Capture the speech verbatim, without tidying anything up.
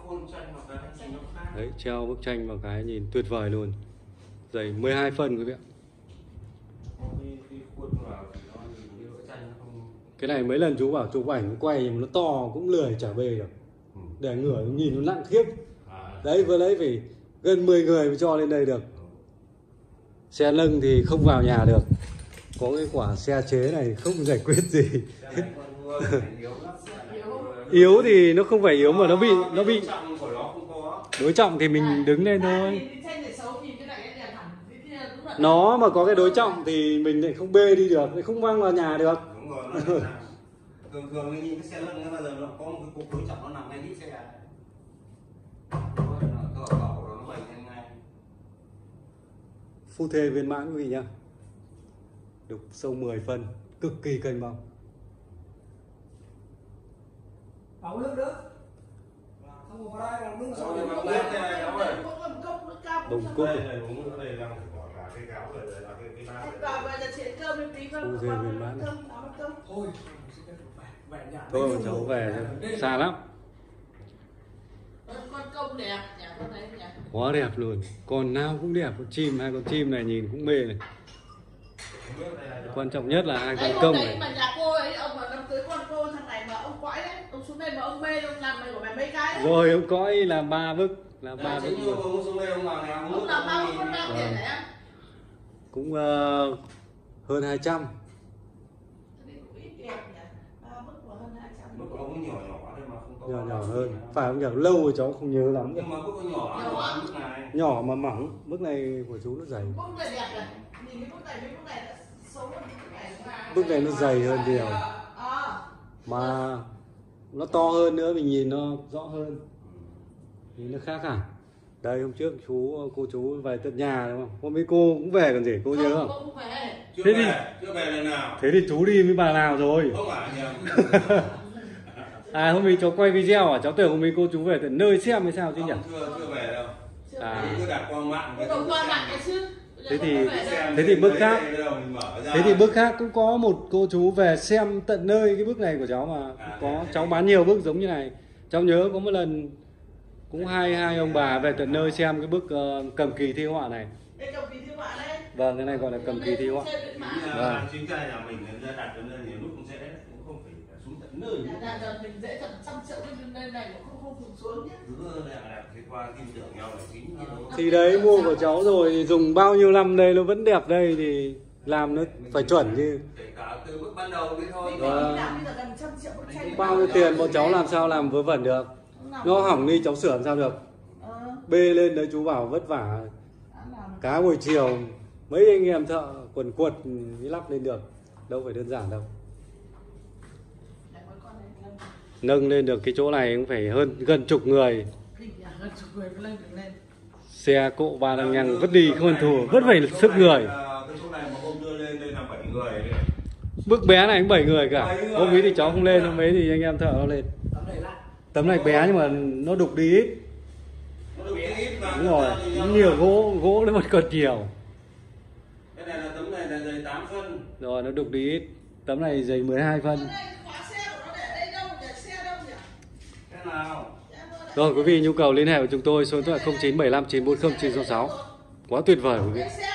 Đấy, treo bức tranh vào cái nhìn tuyệt vời luôn. Dày mười hai phân quý vị ạ. Cái này mấy lần chú bảo chụp ảnh quay nhưng nó to cũng lười trả về được. Để ngửa nhìn nó nặng khiếp. Đấy vừa lấy phải gần mười người mới cho lên đây được. Xe nâng thì không vào nhà được. Có cái quả xe chế này không giải quyết gì. Yếu thì nó không phải yếu mà nó bị nó bị đối trọng thì mình đứng lên thôi. Nó mà có cái đối trọng thì mình lại không bê đi được, lại không mang vào nhà được. Thường thường như cái xe lăn bao giờ nó có một cái cục đối trọng nó nằm ngay đít xe. Phu thê viên mãn quý vị nhá. Đục sâu mười phân, cực kỳ cân bằng. Bóng nước nữa. Xong rồi vào đây bóng nước xong rồi bóng nước này nó rồi. Đồng cúc. Phu thê viên mãn. Thôi. Thôi cháu về xa lắm. Con công đẹp, nhà con thấy nhỉ? Quá đẹp luôn. Con nào cũng đẹp, con chim, hai con chim này nhìn cũng mê này. Quan trọng nhất là hai con công này. Mà nhà cô ấy, ông mà năm cưới con cô thằng này mà ông cõi đấy, ông xuống đây mà ông mê, ông làm mày của mày mấy cái đấy. Rồi ông cõi làm ba bức, làm ba bức luôn. Ông làm bao nhiêu con đang tiền đấy em? Cũng uh, hơn hai trăm. Nhỏ nhỏ hơn, phải không nhỉ? Lâu rồi cháu không nhớ lắm. Nhưng mà bức nhỏ, nhỏ bức này. Nhỏ mà mỏng, bức này của chú nó dày. Bức này đẹp này, nhìn cái bức này với bức này là xấu hơn bức này. Bức này nó dày hơn nhiều. Mà nó to hơn nữa, mình nhìn nó rõ hơn. Nhìn nó khác hẳn. Đây hôm trước chú cô chú về tận nhà đúng không? Hôm mấy cô cũng về còn gì, cô nhớ không? Không, không về. Chưa thế về, thì chưa về lần nào. Thế thì chú đi với bà nào rồi? Không phải nhỉ. À hôm nay cháu quay video à, cháu tưởng hôm nay cô chú về tận nơi xem hay sao chứ nhỉ? Chưa chưa về đâu. À. Cứ đặt qua mạng với qua mạng cái chứ. Thế thì thế thì bức khác. Thế thì bức khác cũng có một cô chú về xem tận nơi cái bức này của cháu mà có cháu bán nhiều bức giống như này. Cháu nhớ có một lần cũng hai hai ông bà về tận nơi xem cái bức uh, cầm kỳ thi họa này. Đây cầm kỳ thi họa đây. Vâng, cái này gọi là cầm kỳ thi họa. Vâng. Chính ra nhà mình ra đặt đến nơi nhiều lúc cũng dễ, cũng không phải xuống tận nơi. Đặt đặt mình dễ tận trăm triệu bên đây này cũng không không xuống nhé. Thì đấy mua của cháu rồi dùng bao nhiêu năm đây nó vẫn đẹp đây thì làm nó phải chuẩn chứ. Từ bước ban đầu đi thôi. Vâng. Bao nhiêu tiền bọn cháu làm sao làm vớ vẩn được. Nó hỏng đi cháu sửa làm sao được. Bê lên đấy chú bảo vất vả. Cá buổi chiều mấy anh em thợ quần quật mới lắp lên được. Đâu phải đơn giản đâu. Nâng lên được cái chỗ này cũng phải hơn gần chục người. Xe cộ ba lăng nhăng vứt đi không ăn thua, vứt phải sức người. Bức bé này cũng bảy người cả. Hôm ấy thì cháu không lên, hôm ấy thì anh em thợ nó lên. Tấm này bé nhưng mà nó đục đi ít. Đúng rồi, nhiều gỗ, gỗ nó vẫn còn nhiều. Cái này là tấm này là dày tám phân. Rồi nó đục đi ít. Tấm này dày mười hai phân. Rồi quý vị nhu cầu liên hệ của chúng tôi số điện thoại không chín bảy năm chín bốn không chín sáu sáu. Quá tuyệt vời quý vị.